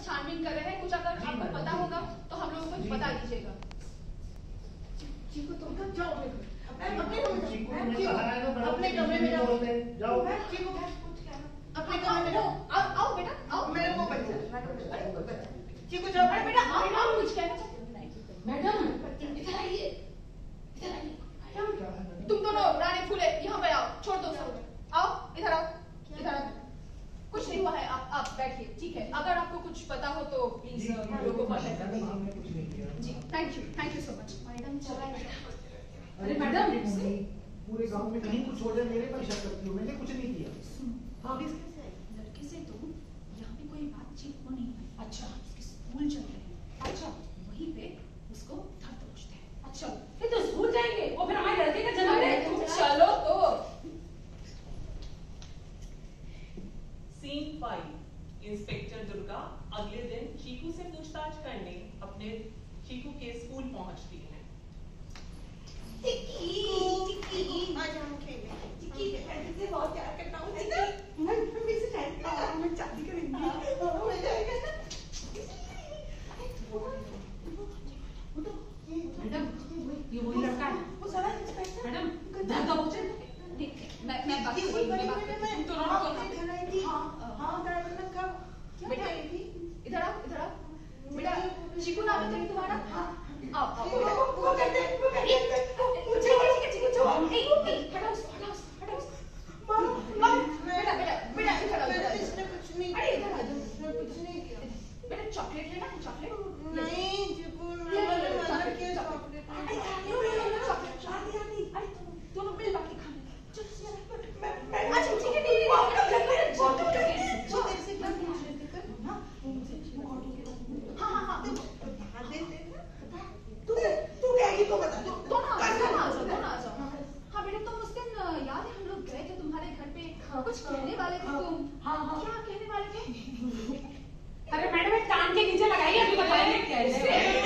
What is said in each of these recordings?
छानबीन कर रहे हैं, कुछ अगर आपको पता होगा तो हम लोगों को बता दीजिएगा। चीकू तुम जाओ अपने कमरे में जाओ। जाओ चीकू अपने कमरे में जाओ। आओ बेटा आओ। मेरे को बच्चा चीकू जाओ बेटा आओ कुछ कहना चाहते मैडम इधर आइए, इधर आइए। तुम दोनों रानी फूले यहाँ पे आओ, छोड़ दो सब, आओ इधर आओ, इधर आओ। कुछ नहीं हुआ है, आप बैठिए, ठीक है। अगर आपको कुछ पता हो तो प्लीज लोगों को कॉन्टेक्ट करिए। जी thank you so much. Madam चलाइए। अरे मैडम पूरे गांव में कहीं कुछ हो जाए मेरे पर शक करती हो, मैंने कुछ नहीं किया। हाँ लड़के से तो यहाँ पे कोई बातचीत हो नहीं है। अच्छा, उसके स्कूल चल रहे हैं। अच्छा वहीं पे उसको धर दबोचते हैं। अच्छा, फिर तो स्कूल जाएंगे और फिर हमारे लड़के का जन्म है। चलो तो सीन 5। इंस्पेक्टर दुर्गा अगले दिन चीकू से पूछताछ करने अपने चीकू के स्कूल पहुंचती है। आज हम खेलेंगे। से बहुत प्यार करता हूँ। मैं से चाहती हूँ, मैं शादी करेंगे। हो जाएगा। मैडम ये वही लड़का है। वो सारा इंस्पेक्टर मैडम धर दबोचे। मैं बात करूंगी। तो हाँ ड्राइवर ने कब बेटा इधर आओ बेटा। चीकू नाम है तो तुम्हारा? आओ वो कहते चीकू छोड़ो। हटाओ बेटा इधर आओ। इसने कुछ नहीं अरे इधर आ जाओ। कुछ नहीं किया। बेटा चॉकलेट लेना है? चॉकलेट नहीं चीकू चॉकलेट दोनों मिल बाकी खाने। अच्छा ठीक है तू कहेगी तो बता दो। दोनों आ जाओ। हाँ बेटा तुम उस दिन याद है हम लोग गए थे तुम्हारे घर पे, कुछ कहने वाले थे तुम। हाँ क्या कहने वाले थे? अरे मैडम एक कान के नीचे लगाइए, अभी बताइए क्या है।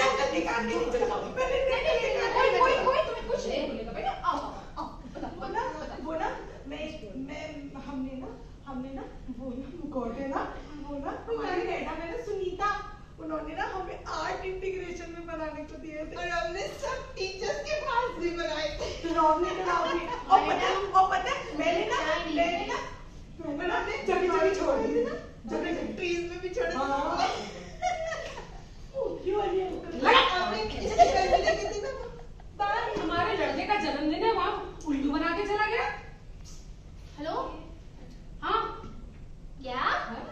कोई तुम्हें कुछ नहीं बोलेगा बेटा। आओ वो ना मैं हमने ना वो गॉड है ना वो ना हमारी रेडा में ना सुनीता उन्होंने ना हमें आर्ट इंटीग्रेशन में बनाने को दिए थे और हमने सब टीचर्स के पास भी बनाए थे। और पता है मैंने ना जगह छोड़ दी थी ना, जगह ट्रीज में भी छोड़ दी। हमारे लड़के का जन्मदिन है, वहाँ उल्लू बना के चला गया। हेलो हाँ क्या?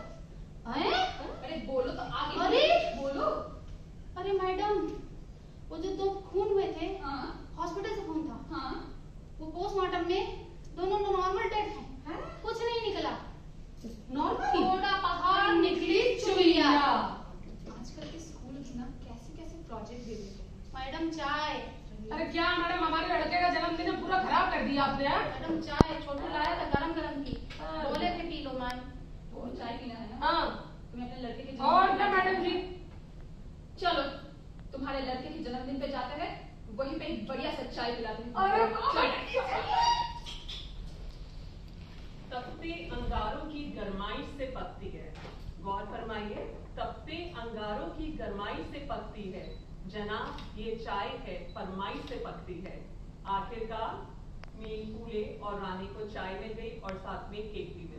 अरे बोलो तो आगे। अरे बोलो। अरे मैडम वो जो 2 खून हुए थे हॉस्पिटल से फोन था। वो पोस्टमार्टम में दोनों नॉर्मल डेथ हैं। कुछ नहीं निकला। नॉर्मल थोड़ा पहाड़ निकली चुईया। आजकल के स्कूल ना कैसे प्रोजेक्ट दे देते हैं। मैडम चाय। अरे क्या मैडम, हमारे लड़के का जन्मदिन है, पूरा खराब कर दिया आपने। मैडम चाय छोटू लाया था गरम की, बोले थे पी लो मैम। तो चाय पीना है ना? हाँ तुम्हें अपने लड़के के और क्या मैडम जी। चलो तुम्हारे लड़के के जन्मदिन पे जाते हैं, वहीं पे एक बढ़िया सा चाय पिलाते हैं। तपते अंगारों की गरमाइश से पकती है। गौर फरमाइए, तपते अंगारों की गरमाइश से पकती है। जनाब ये चाय है, फरमाइश से पकती है। आखिरकार मील फूले और रानी को चाय मिल गई और साथ में केक भी मिल